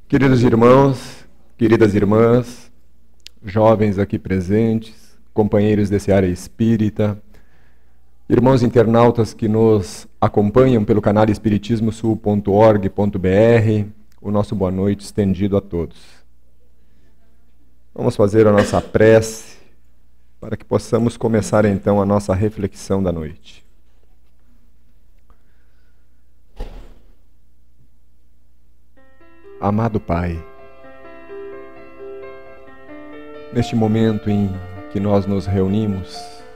Queridos irmãos, queridas irmãs, jovens aqui presentes, companheiros desse área espírita, irmãos internautas que nos acompanham pelo canal espiritismosul.org.br, o nosso boa noite estendido a todos. Vamos fazer a nossa prece para que possamos começar então a nossa reflexão da noite. Amado Pai, neste momento em que nós nos reunimos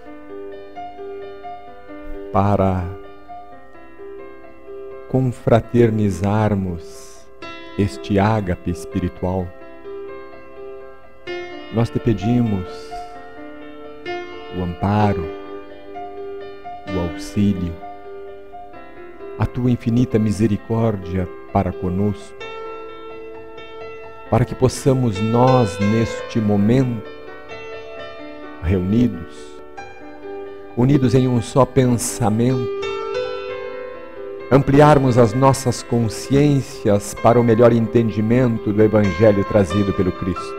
para confraternizarmos este ágape espiritual, nós te pedimos o amparo, o auxílio, a tua infinita misericórdia para conosco, para que possamos nós, neste momento, reunidos, unidos em um só pensamento, ampliarmos as nossas consciências para o melhor entendimento do Evangelho trazido pelo Cristo.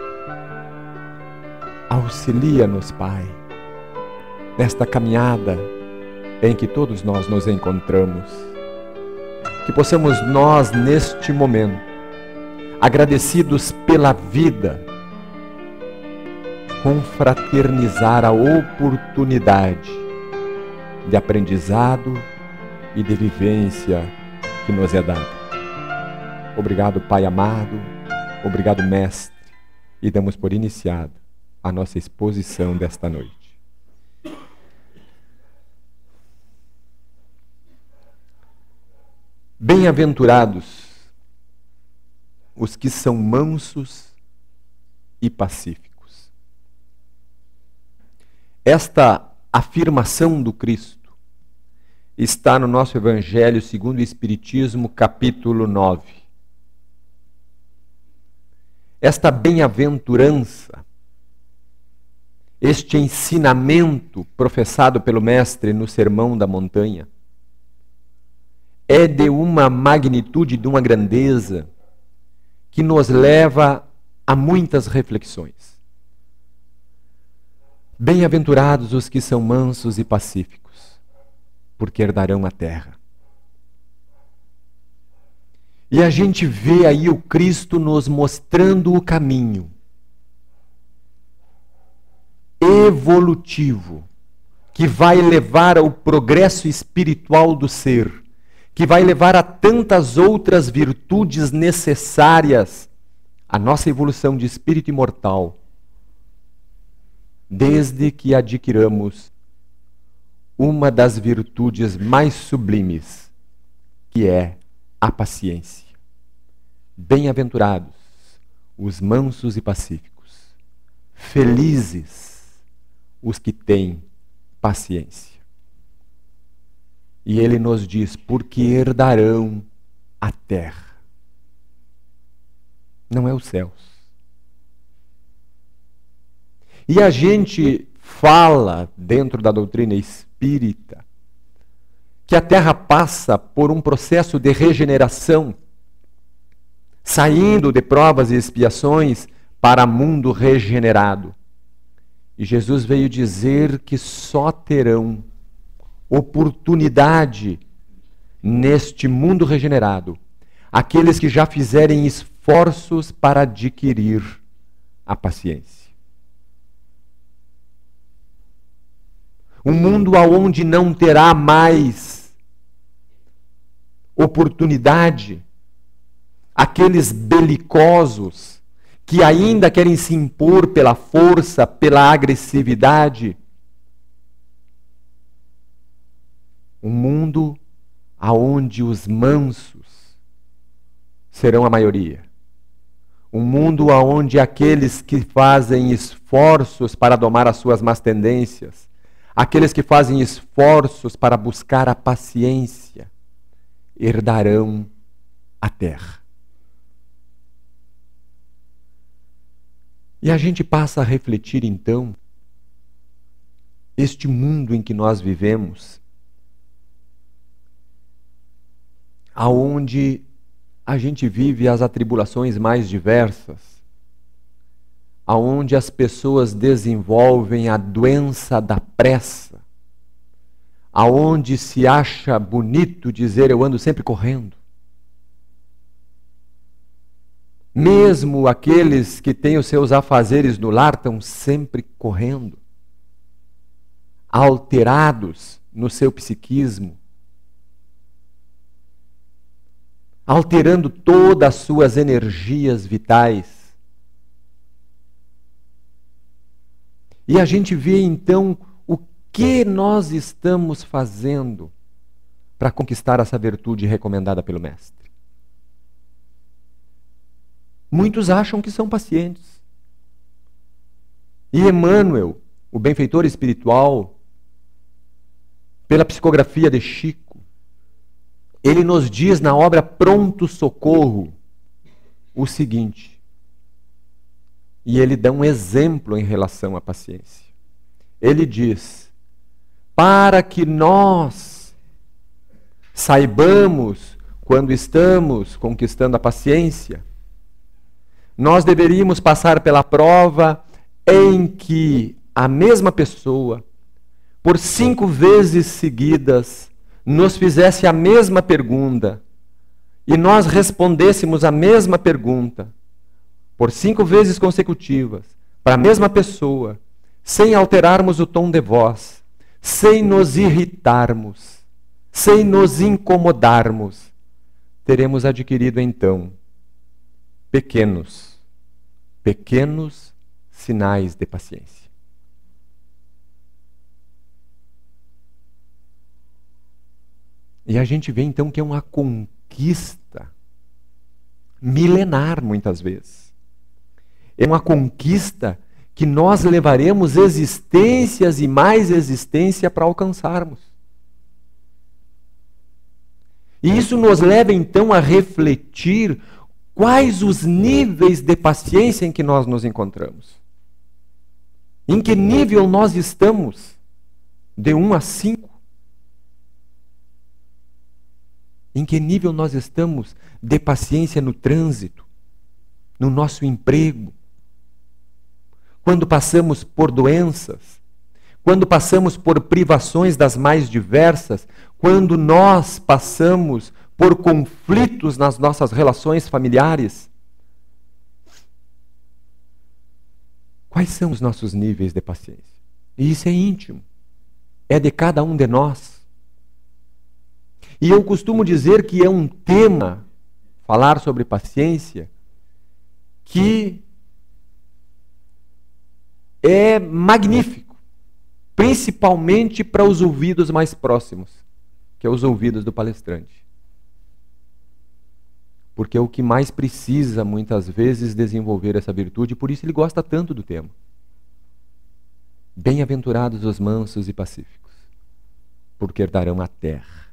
Auxilia-nos, Pai, nesta caminhada em que todos nós nos encontramos, que possamos nós, neste momento, agradecidos pela vida, confraternizar a oportunidade de aprendizado e de vivência que nos é dada. Obrigado, Pai amado, obrigado, Mestre, e damos por iniciado a nossa exposição desta noite. Bem-aventurados os que são mansos e pacíficos. Esta afirmação do Cristo está no nosso Evangelho segundo o Espiritismo, capítulo 9. Esta bem-aventurança, este ensinamento professado pelo Mestre no Sermão da Montanha, é de uma magnitude, de uma grandeza, que nos leva a muitas reflexões. Bem-aventurados os que são mansos e pacíficos, porque herdarão a terra. E a gente vê aí o Cristo nos mostrando o caminho evolutivo que vai levar ao progresso espiritual do ser, que vai levar a tantas outras virtudes necessárias à nossa evolução de espírito imortal, desde que adquiramos uma das virtudes mais sublimes, que é a paciência. Bem-aventurados os mansos e pacíficos, felizes os que têm paciência. E ele nos diz, porque herdarão a terra. Não é os céus. E a gente fala, dentro da doutrina espírita, que a terra passa por um processo de regeneração, saindo de provas e expiações para mundo regenerado. E Jesus veio dizer que só terão oportunidade neste mundo regenerado aqueles que já fizerem esforços para adquirir a paciência. Um mundo aonde não terá mais oportunidade aqueles belicosos que ainda querem se impor pela força, pela agressividade. Um mundo aonde os mansos serão a maioria. Um mundo aonde aqueles que fazem esforços para domar as suas más tendências, aqueles que fazem esforços para buscar a paciência, herdarão a terra. E a gente passa a refletir então, este mundo em que nós vivemos, aonde a gente vive as atribulações mais diversas, aonde as pessoas desenvolvem a doença da pressa, aonde se acha bonito dizer eu ando sempre correndo. Mesmo aqueles que têm os seus afazeres no lar estão sempre correndo, alterados no seu psiquismo, alterando todas as suas energias vitais. E a gente vê então o que nós estamos fazendo para conquistar essa virtude recomendada pelo Mestre. Muitos acham que são pacientes. E Emmanuel, o benfeitor espiritual, pela psicografia de Chico, ele nos diz na obra Pronto Socorro o seguinte, e ele dá um exemplo em relação à paciência. Ele diz, para que nós saibamos quando estamos conquistando a paciência, nós deveríamos passar pela prova em que a mesma pessoa, por 5 vezes seguidas, nos fizesse a mesma pergunta e nós respondêssemos a mesma pergunta, por 5 vezes consecutivas, para a mesma pessoa, sem alterarmos o tom de voz, sem nos irritarmos, sem nos incomodarmos, teremos adquirido então pequenos sinais de paciência. E a gente vê então que é uma conquista milenar muitas vezes. É uma conquista que nós levaremos existências e mais existência para alcançarmos. E isso nos leva então a refletir quais os níveis de paciência em que nós nos encontramos. Em que nível nós estamos? De 1 a 5? Em que nível nós estamos de paciência no trânsito, no nosso emprego? Quando passamos por doenças, quando passamos por privações das mais diversas, quando nós passamos por conflitos nas nossas relações familiares. Quais são os nossos níveis de paciência? E isso é íntimo. É de cada um de nós. E eu costumo dizer que é um tema, falar sobre paciência, que é magnífico, principalmente para os ouvidos mais próximos, que é os ouvidos do palestrante. Porque é o que mais precisa, muitas vezes, desenvolver essa virtude, por isso ele gosta tanto do tema. Bem-aventurados os mansos e pacíficos, porque herdarão a terra.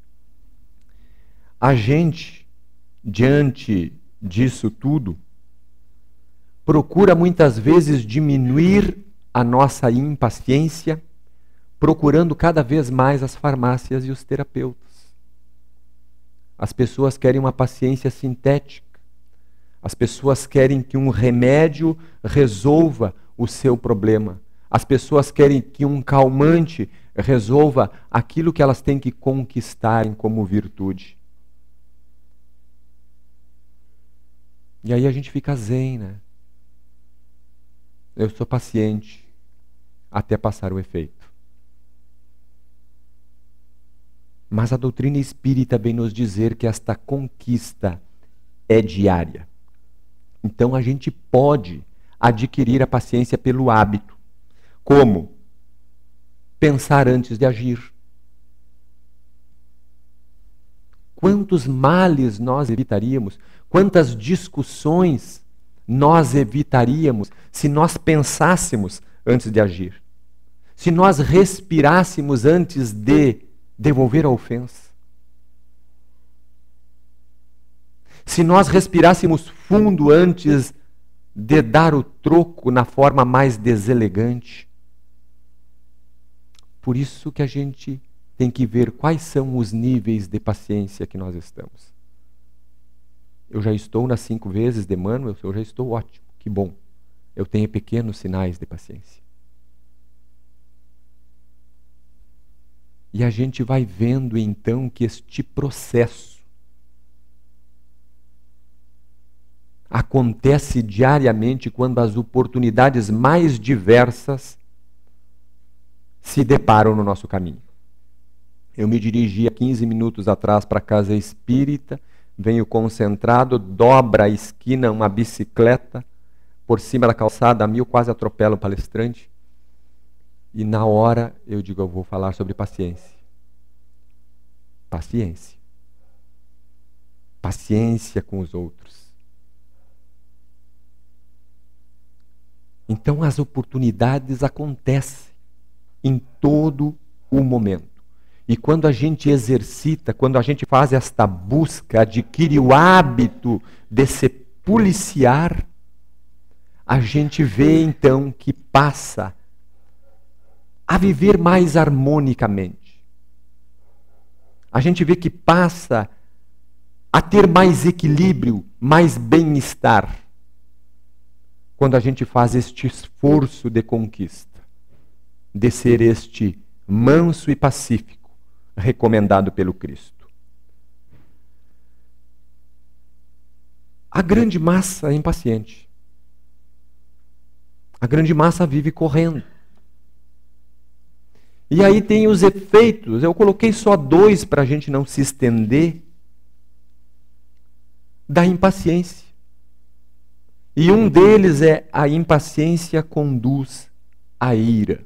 A gente, diante disso tudo, procura muitas vezes diminuir a nossa impaciência, procurando cada vez mais as farmácias e os terapeutas. As pessoas querem uma paciência sintética. As pessoas querem que um remédio resolva o seu problema. As pessoas querem que um calmante resolva aquilo que elas têm que conquistarem como virtude. E aí a gente fica zen, né? Eu sou paciente até passar o efeito. Mas a doutrina espírita vem nos dizer que esta conquista é diária. Então a gente pode adquirir a paciência pelo hábito. Como? Pensar antes de agir. Quantos males nós evitaríamos, quantas discussões nós evitaríamos se nós pensássemos antes de agir. Se nós respirássemos antes de devolver a ofensa. Se nós respirássemos fundo antes de dar o troco na forma mais deselegante. Por isso que a gente tem que ver quais são os níveis de paciência que nós estamos. Eu já estou nas 5 vezes de Emmanuel, eu já estou ótimo, que bom. Eu tenho pequenos sinais de paciência. E a gente vai vendo então que este processo acontece diariamente quando as oportunidades mais diversas se deparam no nosso caminho. Eu me dirigi há 15 minutos atrás para a casa espírita, venho concentrado, dobra a esquina uma bicicleta, por cima da calçada a 1000, quase atropela o palestrante. E na hora eu digo, eu vou falar sobre paciência. Paciência. Paciência com os outros. Então as oportunidades acontecem em todo o momento. E quando a gente exercita, quando a gente faz esta busca, adquire o hábito de se policiar, a gente vê então que passa a viver mais harmonicamente. A gente vê que passa a ter mais equilíbrio, mais bem-estar, quando a gente faz este esforço de conquista, de ser este manso e pacífico, recomendado pelo Cristo. A grande massa é impaciente. A grande massa vive correndo. E aí tem os efeitos, eu coloquei só 2 para a gente não se estender, da impaciência. E um deles é a impaciência conduz à ira.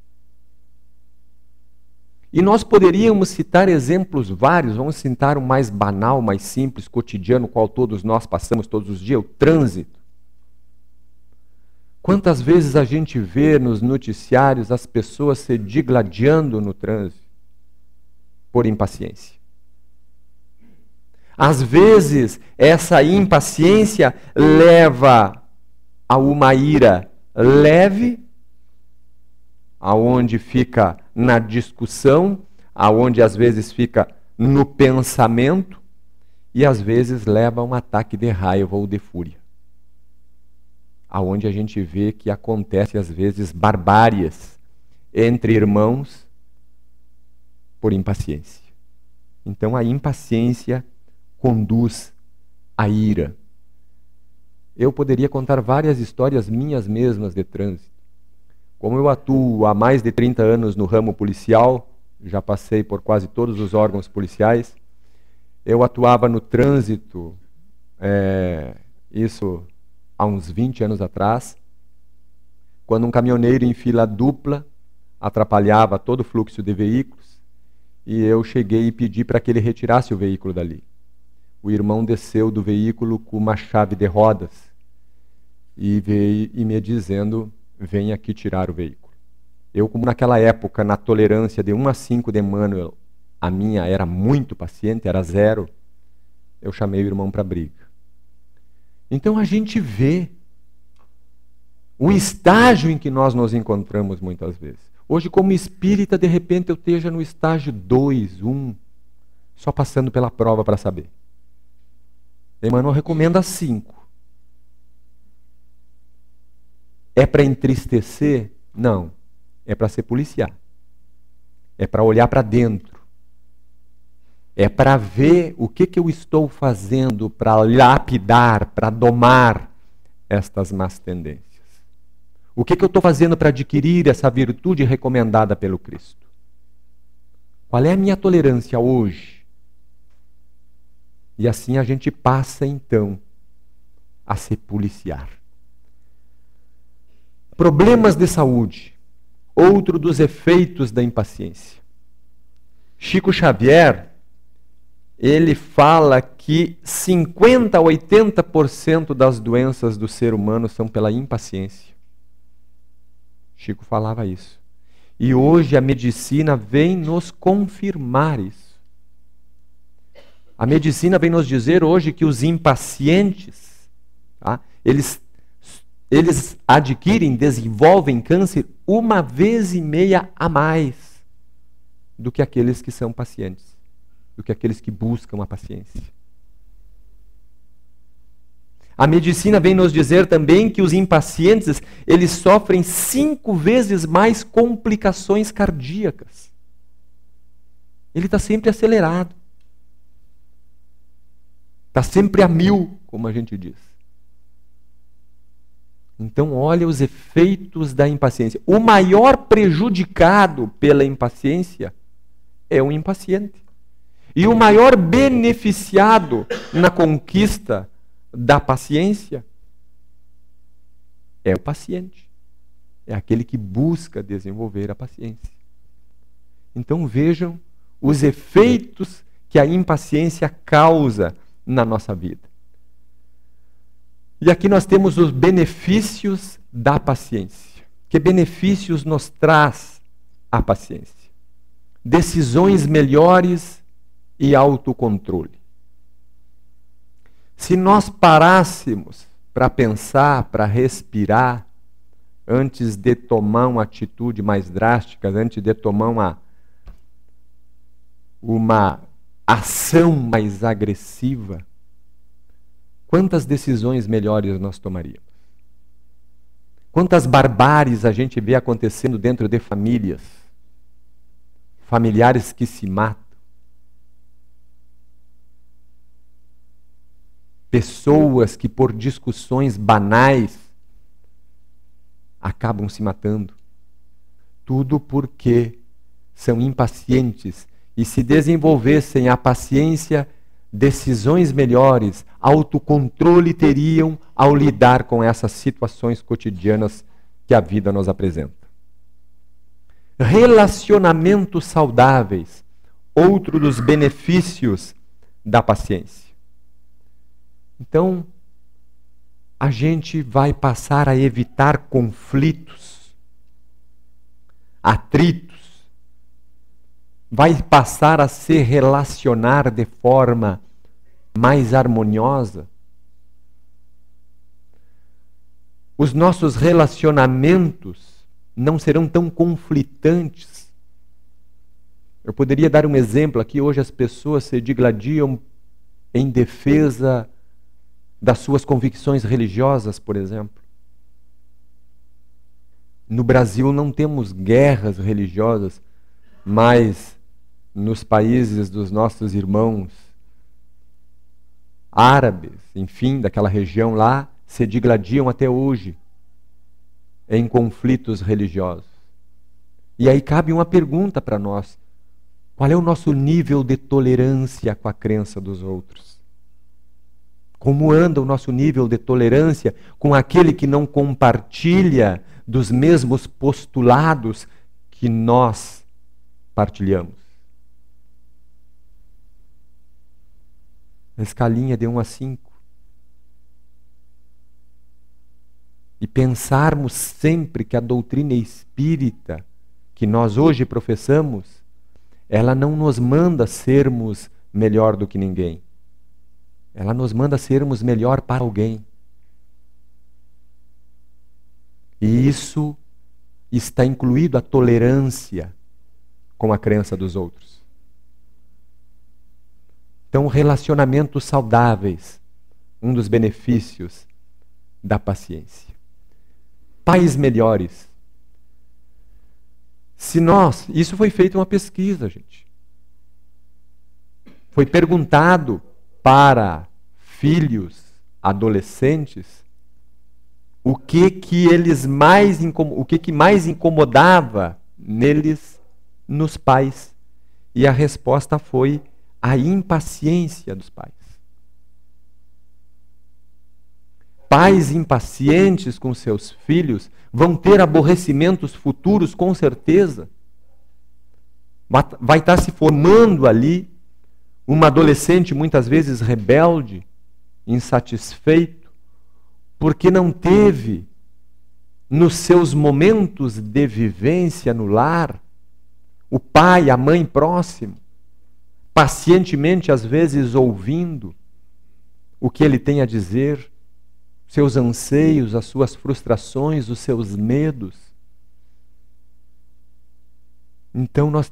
E nós poderíamos citar exemplos vários, vamos citar o mais banal, mais simples, cotidiano, qual todos nós passamos todos os dias, o trânsito. Quantas vezes a gente vê nos noticiários as pessoas se digladiando no trânsito por impaciência? Às vezes, essa impaciência leva a uma ira leve, aonde fica na discussão, aonde às vezes fica no pensamento, e às vezes leva a um ataque de raiva ou de fúria. Aonde a gente vê que acontece às vezes barbáries entre irmãos por impaciência. Então a impaciência conduz à ira. Eu poderia contar várias histórias minhas mesmas de trânsito. Como eu atuo há mais de 30 anos no ramo policial, já passei por quase todos os órgãos policiais, eu atuava no trânsito, isso há uns 20 anos atrás, quando um caminhoneiro em fila dupla atrapalhava todo o fluxo de veículos, e eu cheguei e pedi para que ele retirasse o veículo dali. O irmão desceu do veículo com uma chave de rodas e veio e me dizendo, vem aqui tirar o veículo. Eu, como naquela época, na tolerância de 1 a 5 de Emmanuel, a minha era muito paciente, era 0, eu chamei o irmão para a briga. Então a gente vê o estágio em que nós nos encontramos muitas vezes. Hoje, como espírita, de repente eu esteja no estágio 2, 1, só passando pela prova para saber. Emmanuel recomenda 5. É para entristecer? Não. É para se policiar. É para olhar para dentro. É para ver o que eu estou fazendo para lapidar, para domar estas más tendências. O que eu estou fazendo para adquirir essa virtude recomendada pelo Cristo? Qual é a minha tolerância hoje? E assim a gente passa então a se policiar. Problemas de saúde. Outro dos efeitos da impaciência. Chico Xavier, ele fala que 50% a 80% das doenças do ser humano são pela impaciência. Chico falava isso. E hoje a medicina vem nos confirmar isso. A medicina vem nos dizer hoje que os impacientes, tá, eles adquirem, desenvolvem câncer 1,5 vezes a mais do que aqueles que são pacientes, do que aqueles que buscam a paciência. A medicina vem nos dizer também que os impacientes, eles sofrem 5 vezes mais complicações cardíacas. Ele está sempre acelerado. Está sempre a 1000, como a gente diz. Então, olha os efeitos da impaciência. O maior prejudicado pela impaciência é o impaciente. E o maior beneficiado na conquista da paciência é o paciente. É aquele que busca desenvolver a paciência. Então, vejam os efeitos que a impaciência causa na nossa vida. E aqui nós temos os benefícios da paciência. Que benefícios nos traz a paciência? Decisões melhores e autocontrole. Se nós parássemos para pensar, para respirar, antes de tomar uma atitude mais drástica, antes de tomar uma ação mais agressiva, quantas decisões melhores nós tomaríamos? Quantas barbáries a gente vê acontecendo dentro de famílias? Familiares que se matam. Pessoas que por discussões banais acabam se matando. Tudo porque são impacientes. E se desenvolvessem a paciência, decisões melhores, autocontrole teriam ao lidar com essas situações cotidianas que a vida nos apresenta. Relacionamentos saudáveis, outro dos benefícios da paciência. Então, a gente vai passar a evitar conflitos, atritos, vai passar a se relacionar de forma mais harmoniosa. Os nossos relacionamentos não serão tão conflitantes. Eu poderia dar um exemplo aqui. Hoje as pessoas se digladiam em defesa das suas convicções religiosas, por exemplo. No Brasil não temos guerras religiosas, mas nos países dos nossos irmãos árabes, enfim, daquela região lá, se digladiam até hoje em conflitos religiosos. E aí cabe uma pergunta para nós: qual é o nosso nível de tolerância com a crença dos outros? Como anda o nosso nível de tolerância com aquele que não compartilha dos mesmos postulados que nós partilhamos? Na escalinha de 1 a 5. E pensarmos sempre que a doutrina espírita que nós hoje professamos, ela não nos manda sermos melhor do que ninguém. Ela nos manda sermos melhor para alguém. E isso está incluído a tolerância com a crença dos outros. Então, relacionamentos saudáveis, um dos benefícios da paciência. Pais melhores. Isso foi feito uma pesquisa, gente. Foi perguntado para filhos, adolescentes, o que mais incomodava neles, nos pais. E a resposta foi a impaciência dos pais. Pais impacientes com seus filhos vão ter aborrecimentos futuros, com certeza. Vai estar se formando ali um adolescente muitas vezes rebelde, insatisfeito, porque não teve, nos seus momentos de vivência no lar, o pai, a mãe próximo, pacientemente às vezes ouvindo o que ele tem a dizer, seus anseios, as suas frustrações, os seus medos. Então nós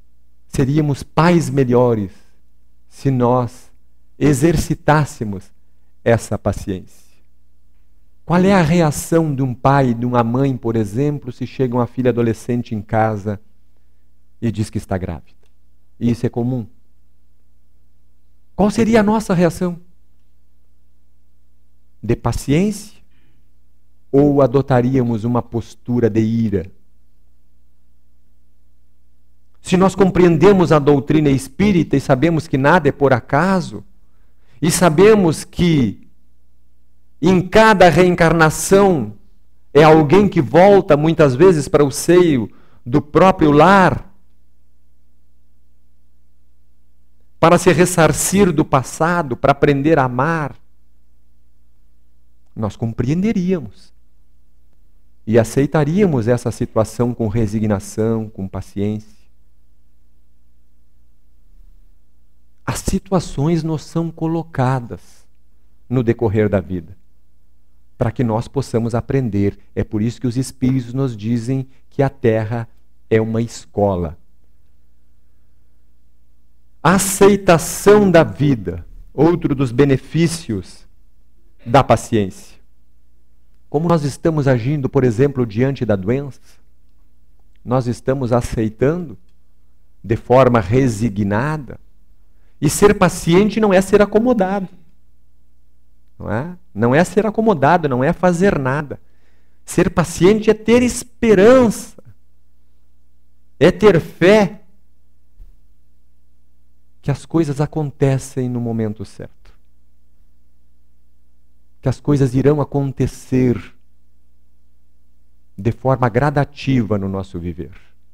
seríamos pais melhores se nós exercitássemos essa paciência? Qual é a reação de um pai e de uma mãe, por exemplo, se chega uma filha adolescente em casa e diz que está grávida? E isso é comum. Qual seria a nossa reação? De paciência? Ou adotaríamos uma postura de ira? Se nós compreendemos a doutrina espírita e sabemos que nada é por acaso, e sabemos que em cada reencarnação é alguém que volta muitas vezes para o seio do próprio lar para se ressarcir do passado, para aprender a amar, nós compreenderíamos e aceitaríamos essa situação com resignação, com paciência. As situações nos são colocadas no decorrer da vida, para que nós possamos aprender. É por isso que os Espíritos nos dizem que a Terra é uma escola. A aceitação da vida, outro dos benefícios da paciência. Como nós estamos agindo, por exemplo, diante da doença? Nós estamos aceitando de forma resignada? E ser paciente não é ser acomodado. Não é? Não é ser acomodado, não é fazer nada. Ser paciente é ter esperança. É ter fé que as coisas acontecem no momento certo. Que as coisas irão acontecer de forma gradativa no nosso viver.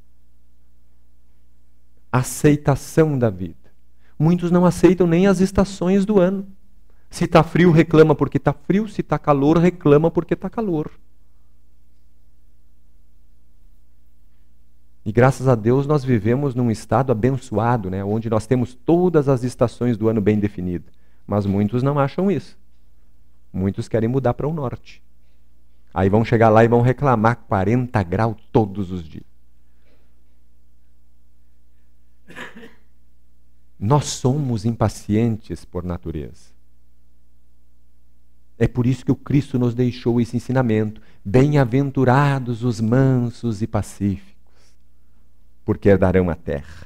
Aceitação da vida. Muitos não aceitam nem as estações do ano. Se está frio, reclama porque está frio. Se está calor, reclama porque está calor. E graças a Deus nós vivemos num estado abençoado, né? Onde nós temos todas as estações do ano bem definidas. Mas muitos não acham isso. Muitos querem mudar para o norte. Aí vão chegar lá e vão reclamar 40 graus todos os dias. Nós somos impacientes por natureza. É por isso que o Cristo nos deixou esse ensinamento. Bem-aventurados os mansos e pacíficos, porque herdarão a terra.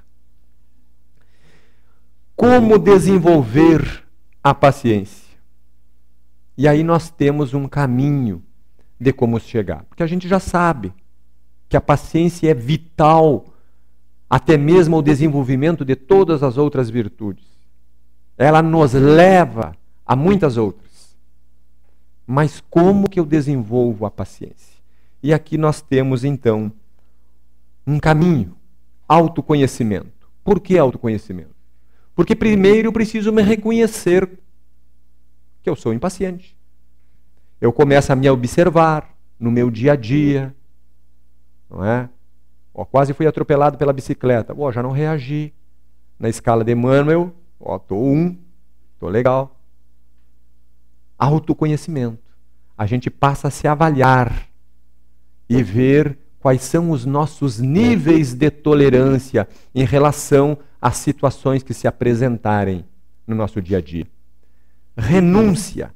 Como desenvolver a paciência? E aí nós temos um caminho de como chegar. Porque a gente já sabe que a paciência é vital até mesmo ao desenvolvimento de todas as outras virtudes. Ela nos leva a muitas outras. Mas como que eu desenvolvo a paciência? E aqui nós temos então um caminho, autoconhecimento. Por que autoconhecimento? Porque primeiro eu preciso me reconhecer que eu sou impaciente. Eu começo a me observar no meu dia a dia, não é? Quase fui atropelado pela bicicleta. Já não reagi. Na escala de Emmanuel, estou 1, estou legal. Autoconhecimento. A gente passa a se avaliar e ver quais são os nossos níveis de tolerância em relação às situações que se apresentarem no nosso dia a dia. Renúncia.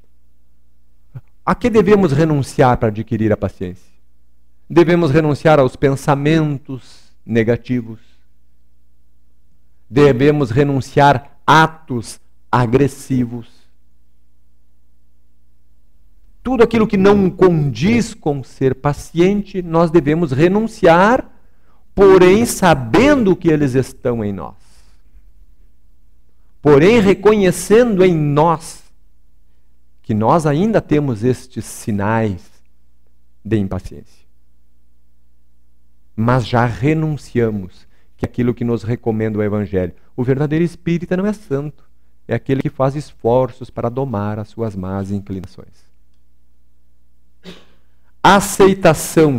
A que devemos renunciar para adquirir a paciência? Devemos renunciar aos pensamentos negativos. Devemos renunciar a atos agressivos. Tudo aquilo que não condiz com ser paciente, nós devemos renunciar, porém sabendo que eles estão em nós. Porém reconhecendo em nós que nós ainda temos estes sinais de impaciência. Mas já renunciamos, que é aquilo que nos recomenda o Evangelho. O verdadeiro espírita não é santo, é aquele que faz esforços para domar as suas más inclinações. Aceitação.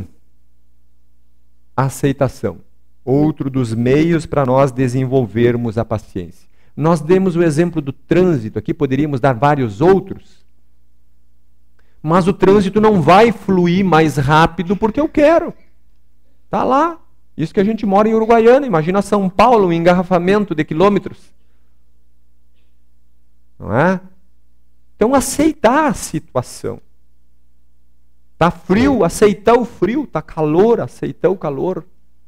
Aceitação. Outro dos meios para nós desenvolvermos a paciência. Nós demos o exemplo do trânsito, aqui poderíamos dar vários outros, mas o trânsito não vai fluir mais rápido porque eu quero. Está lá. Isso que a gente mora em Uruguaiana. Imagina São Paulo, um engarrafamento de quilômetros. Não é? Então, aceitar a situação. Está frio, aceitar o frio. Está calor, aceitar o calor.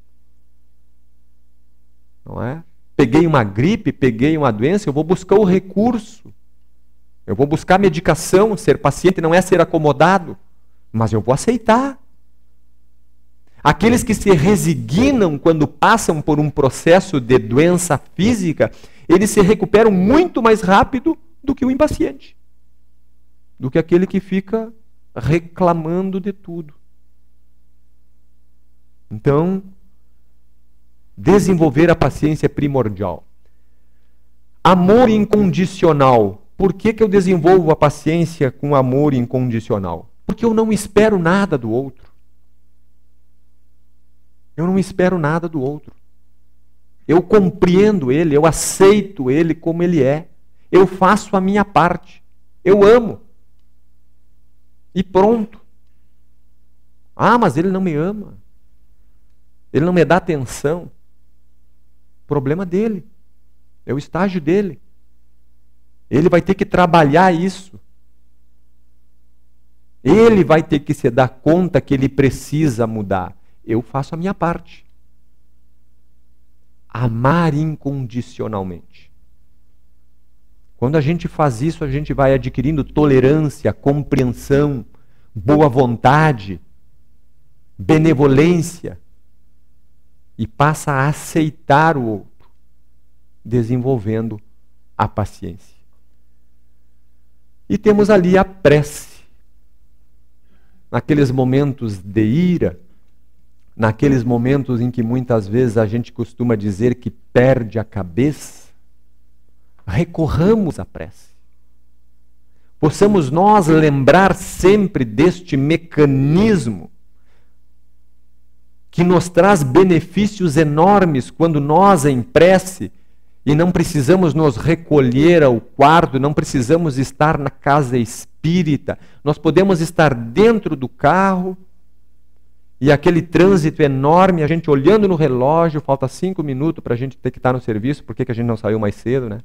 Não é? Peguei uma gripe, peguei uma doença, eu vou buscar o recurso. Eu vou buscar medicação. Ser paciente não é ser acomodado, mas eu vou aceitar. Aqueles que se resignam quando passam por um processo de doença física, eles se recuperam muito mais rápido do que o impaciente. Do que aquele que fica reclamando de tudo. Então, desenvolver a paciência é primordial. Amor incondicional. Por que eu desenvolvo a paciência com amor incondicional? Porque eu não espero nada do outro. Eu não espero nada do outro. Eu compreendo ele, eu aceito ele como ele é. Eu faço a minha parte. Eu amo. E pronto. Ah, mas ele não me ama. Ele não me dá atenção. Problema dele. É o estágio dele. Ele vai ter que trabalhar isso. Ele vai ter que se dar conta que ele precisa mudar. Eu faço a minha parte. Amar incondicionalmente. Quando a gente faz isso, a gente vai adquirindo tolerância, compreensão, boa vontade, benevolência e passa a aceitar o outro, desenvolvendo a paciência. E temos ali a prece. Naqueles momentos de ira, naqueles momentos em que muitas vezes a gente costuma dizer que perde a cabeça, recorramos à prece. Possamos nós lembrar sempre deste mecanismo que nos traz benefícios enormes quando nós, em prece, e não precisamos nos recolher ao quarto, não precisamos estar na casa espírita, nós podemos estar dentro do carro, e aquele trânsito enorme, a gente olhando no relógio, falta 5 minutos para a gente ter que estar no serviço, por que a gente não saiu mais cedo, né?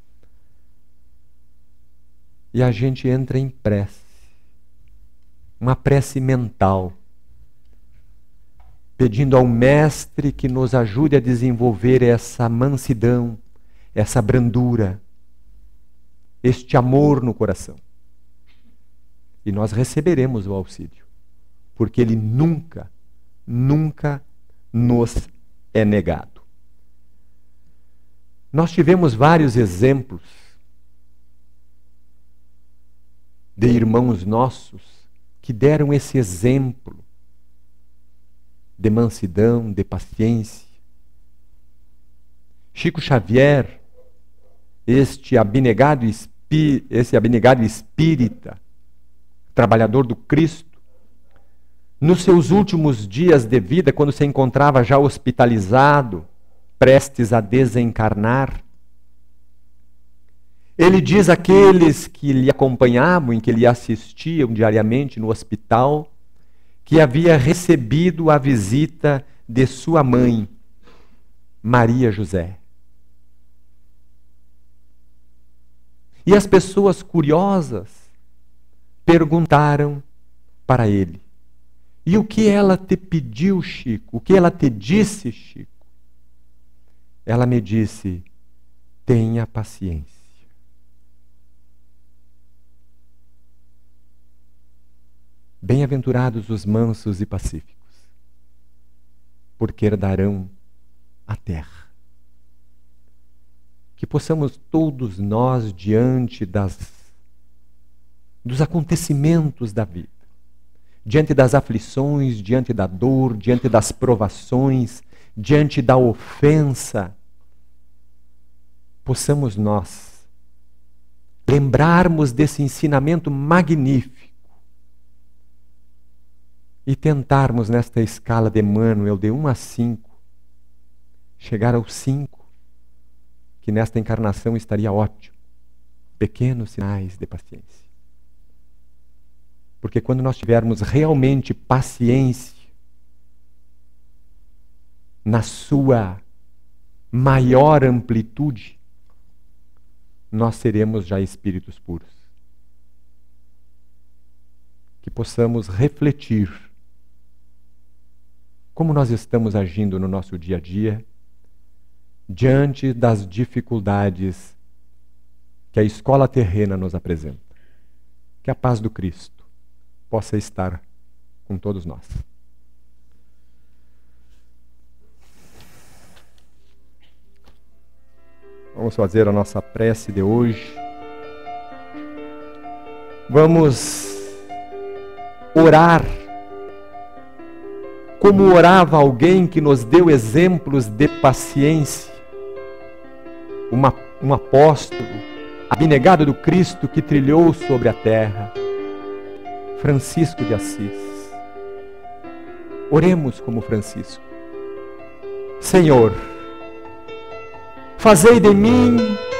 E a gente entra em prece. Uma prece mental. Pedindo ao Mestre que nos ajude a desenvolver essa mansidão, essa brandura, este amor no coração. E nós receberemos o auxílio. Porque ele nunca, nunca nos é negado. Nós tivemos vários exemplos de irmãos nossos que deram esse exemplo de mansidão, de paciência. Chico Xavier, esse abnegado espírita, trabalhador do Cristo, nos seus últimos dias de vida, quando se encontrava já hospitalizado, prestes a desencarnar, ele diz àqueles que lhe acompanhavam, em que lhe assistiam diariamente no hospital, que havia recebido a visita de sua mãe, Maria José. E as pessoas curiosas perguntaram para ele: e o que ela te pediu, Chico? O que ela te disse, Chico? Ela me disse: tenha paciência. Bem-aventurados os mansos e pacíficos, porque herdarão a terra. Que possamos todos nós, diante dos acontecimentos da vida, diante das aflições, diante da dor, diante das provações, diante da ofensa, possamos nós lembrarmos desse ensinamento magnífico e tentarmos nesta escala de Emmanuel de 1 a 5, chegar ao 5, que nesta encarnação estaria ótimo. Pequenos sinais de paciência. Porque quando nós tivermos realmente paciência, na sua maior amplitude, nós seremos já espíritos puros. que possamos refletir como nós estamos agindo no nosso dia a dia, diante das dificuldades que a escola terrena nos apresenta. Que a paz do Cristo possa estar com todos nós. Vamos fazer a nossa prece de hoje. Vamos orar como orava alguém que nos deu exemplos de paciência. Um apóstolo abnegado do Cristo que trilhou sobre a terra, Francisco de Assis. Oremos como Francisco. Senhor, fazei de mim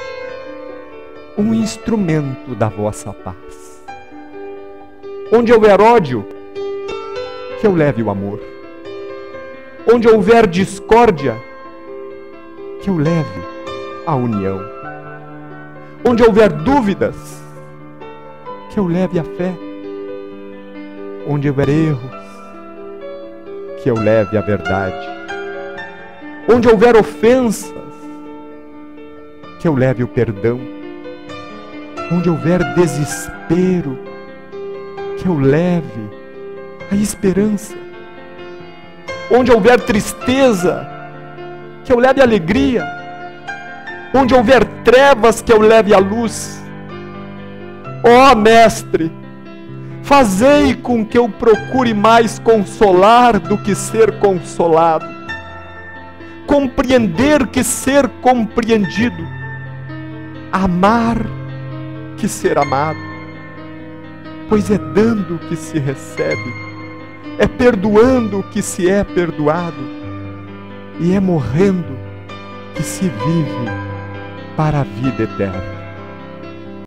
um instrumento da vossa paz. Onde houver ódio, que eu leve o amor. Onde houver discórdia, que eu leve a união. Onde houver dúvidas, que eu leve a fé. Onde houver erros, que eu leve a verdade. Onde houver ofensas, que eu leve o perdão. Onde houver desespero, que eu leve a esperança. Onde houver tristeza, que eu leve a alegria. Onde houver trevas, que eu leve a luz. Ó Mestre, fazei com que eu procure mais consolar do que ser consolado, compreender que ser compreendido, amar que ser amado, pois é dando que se recebe, é perdoando que se é perdoado, e é morrendo que se vive para a vida eterna.